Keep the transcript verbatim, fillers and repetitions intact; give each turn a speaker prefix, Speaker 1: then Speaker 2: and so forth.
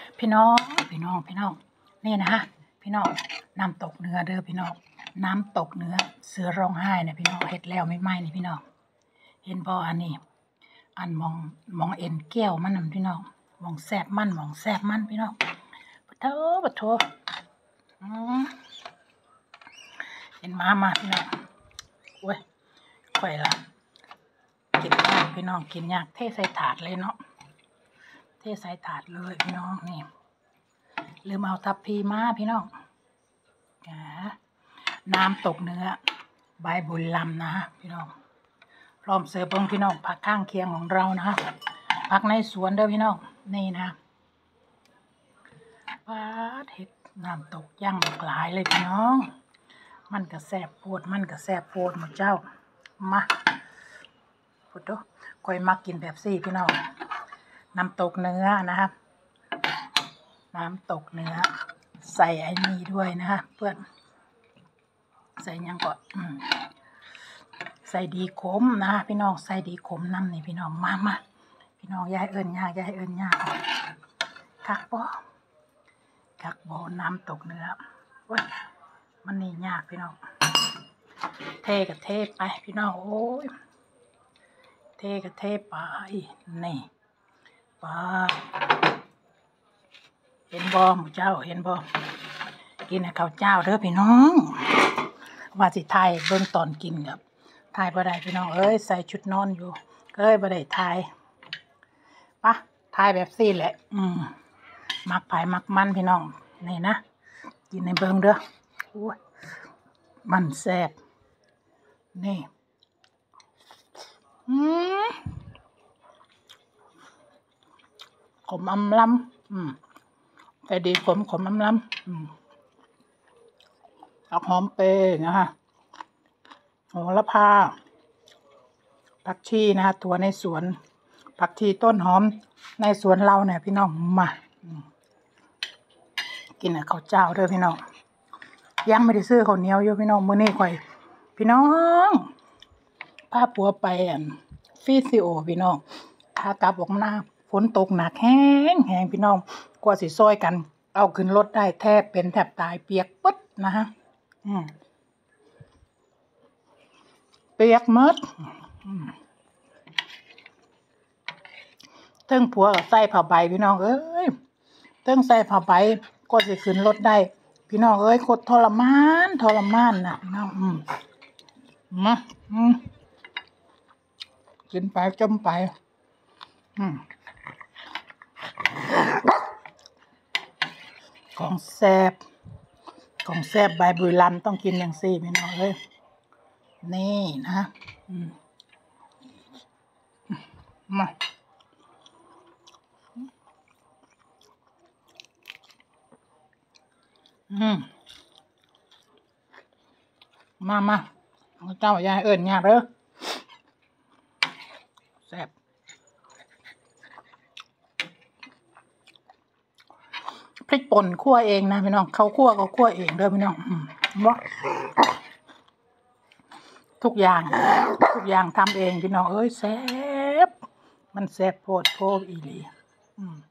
Speaker 1: พี่น้องพี่น้องพี่น้องนี่นะฮะพี่น้องน้ำตกเนื้อเด้อพี่น้องน้ำตกเนื้อเสือร้องไห้เนี่ยพี่น้องเห็ดแล้วไม่ไหม้นี่พี่น้องเห็นบ่อันนี้อันมองมองเอ็นแก้วมันนั่นพี่น้องมองแซบมันมองแซบมันพี่น้องปะโถปะโถอืมเห็นมามาพี่น้องโอ้ยข่อยละกินยากพี่น้องกินยากเทใส่ถาดเลยเนาะเทใส่ถาดเลยพี่น้องนี่ลืมเอาทับพีมาพี่น้องน้ำตกเนื้อใบบุญลำนะฮะพี่น้องพร้อมเสิร์ฟเบิ้งพี่น้องผักข้างเคียงของเรานะฮะผักในสวนเด้อพี่น้องนี่นะปลาเห็ดน้ำตกย่างหลากหลายเลยพี่น้องมันกระแสบโพดมันกระแสบโพดหมดเจ้ามาพุทโธคอยมักกินแบบซี่พี่น้องน้ำตกเนื้อนะครับน้ำตกเนื้อใส่ไอ้นี่ด้วยนะฮะเพื่อนใส่ยังก่อนใส่ดีขมนะพี่น้องใส่ดีขมน้ำนี่พี่น้องมามาพี่น้องยายเอิญยายยายเอิญยาคักบ่คักบ่น้ำตกเนื้อเว้ยมันนี่ยากพี่น้องเทกับเทไปพี่น้องโอ้ยเทกับเทไปนี่ปลาเห็นบ่หมูเจ้าเห็นบ่กินข้าวเจ้าเด้อพี่น้องว่าสิถ่ายเบิ่งตอนกินครับถ่ายบ่ได้พี่น้องเอ้ยใส่ชุดนอนอยู่ก็เลยบ่ได้ถ่ายปะถ่ายแบบซี่แหละอืมมักไผ่มักมันพี่น้องนี่นะกินในเบิ่งเด้อโอ้ยมันแซ่บนี่อืมขมอำลำอืมแต่ดีขมขมอำลำอืมผักหอมเปย์นะฮะโหระพาผักชีนะฮะตัวในสวนผักชีต้นหอมในสวนเราเนี่ยพี่น้องมากินข้าวเจ้าเด้อพี่น้องยังไม่ได้ซื้อข้าวเหนียวอยู่พี่น้องมื้อนี้ข่อยพี่น้องพาผัวไปอันฟิสิโอพี่น้องถ้ากลับออกมาฝนตกหนักแห้งแห้งพี่น้องกว่าสิซอยกันเอาขึ้นรถได้แทบเป็นแทบตายเปียกปึ๊ดนะฮะอืมเปียกหมดเทิงผัวกับใส่ผ้าใบพี่น้องเอ้ยเทิงใส่ผ้าใบก็สิขึ้นรถได้พี่น้องเอ้ยโคตรทรมานทรมานน่ะพี่น้องอืมมาอืมกินไปจมไปอืมของแซ่บของแซ่บใบบุรีรัมย์ต้องกินอย่างซี่พี่น้องเอ้ยนี่นะอืมมาอืมมามาเจ้ายายเอิญยากเด้อแซ่บพริกป่นคั่วเองนะพี่น้องเขาคั่วก็คั่วเองเด้อพี่น้องอืมว่าทุกอย่างทุกอย่างทำเองพี่น้องเอ้ยแซ่บมันแซ่บโพดโพอีหลีอืม